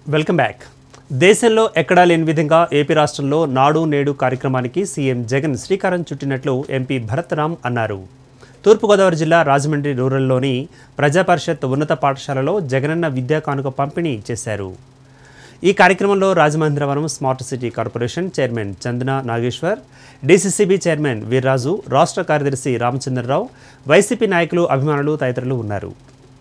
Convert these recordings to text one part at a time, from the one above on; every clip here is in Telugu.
Welcome back. దేశంలో ఎక్కడా లేని విధంగా ఏపీ రాష్ట్రంలో నాడు నేడు కార్యక్రమానికి సీఎం జగన్ శ్రీకారం చుట్టినట్లు ఎంపీ భరత్రామ్ అన్నారు. తూర్పుగోదావరి జిల్లా రాజమండ్రి రూరల్లోని ప్రజాపరిషత్ ఉన్నత పాఠశాలలో జగనన్న విద్యా కానుక పంపిణీ చేశారు. ఈ కార్యక్రమంలో Rajamahendravaram smart city corporation chairman Chandana Nageshwar, DCCB chairman Veerraju, రాష్ట్ర కార్యదర్శి రామచంద్రరావు, వైసీపీ నాయకులు, అభిమానులు తదితరులు ఉన్నారు.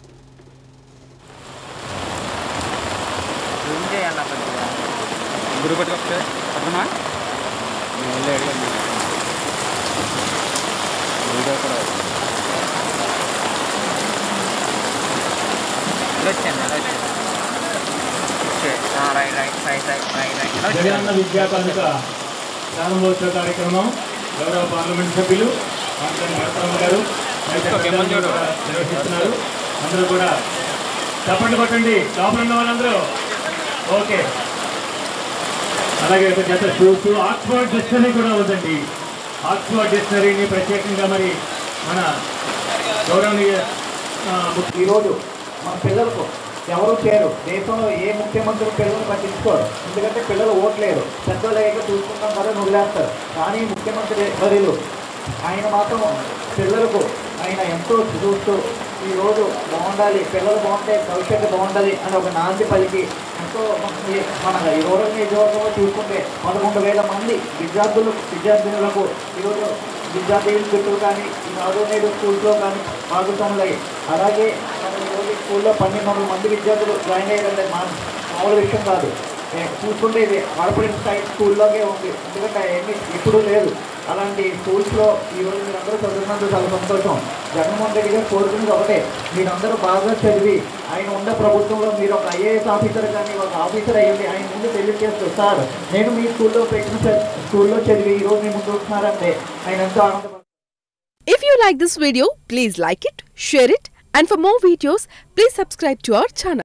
జగనన్న విద్యా కానుక ప్రారంభోత్సవ కార్యక్రమం గౌరవ పార్లమెంట్ సభ్యులు భరత్రామ్ గారు నిర్వహిస్తున్నారు. అందరూ కూడా చప్పట్లు కొట్టండి, లోపల ఉన్న వాళ్ళందరూ. ఓకే, అలాగే ఒక జత షూస్, ఆక్స్ఫర్డ్ డిక్షనరీ కూడా ఉందండి. ఆక్స్ఫర్డ్ డిక్షనరీని ప్రత్యేకంగా మరి మన గౌరవనీయ ఈరోజు మన పిల్లలకు ఎవరు చేయరు. దేశంలో ఏ ముఖ్యమంత్రి పిల్లలు పట్టించుకోరు. ఎందుకంటే పిల్లలు ఓట్లేరు, పెద్దలు ఏక చూసుకుంటాం కదా వదిలేస్తారు. కానీ ముఖ్యమంత్రి వర్యులు ఆయన మాత్రం పిల్లలకు ఆయన ఎంతో చూస్తూ ఈరోజు బాగుండాలి, పిల్లలు బాగుంటే భవిష్యత్తు బాగుండాలి అని ఒక నాంది పలికి ఎంతో మన ఈ రూరల్ నియోజకవర్గంలో చూసుకుంటే 11,000 మంది విద్యార్థినులకు ఈరోజు విద్యార్థుల చుట్టూ కానీ ఈ నాడు నేడు స్కూల్స్లో కానీ భాగస్వాములయ్యి, అలాగే మన ఈరోజు స్కూల్లో 1200 మంది విద్యార్థులు జాయిన్ అయ్యారంటే మామూలు విషయం కాదు. చూసుకుంటే ఇది ఆడపడిన స్థాయి స్కూల్లోకే ఉంది, ఎందుకంటే ఏమీ ఇప్పుడు లేదు. అలాంటి స్కూల్స్లో ఈరోజు మీరందరూ చదువుతున్నందుకు చాలా సంతోషం. జగన్మోహన్ రెడ్డి గారు కోరుకునేది ఒకటే, మీరందరూ బాగా చదివి ఆయన ఉన్న ప్రభుత్వంలో మీరు ఒక ఐఏఎస్ ఆఫీసర్ కానీ ఒక ఆఫీసర్ అయ్యండి. ఆయన ముందు తెలియజేస్తూ, సార్ నేను మీ స్కూల్లో పెట్టిన స్కూల్లో చదివి ఈరోజు మీ ముందు వస్తున్నారంటే ఆయన ఎంతో ఆనందపడతారు. If you like this video, please like it, share it, and for more videos, please subscribe to our channel.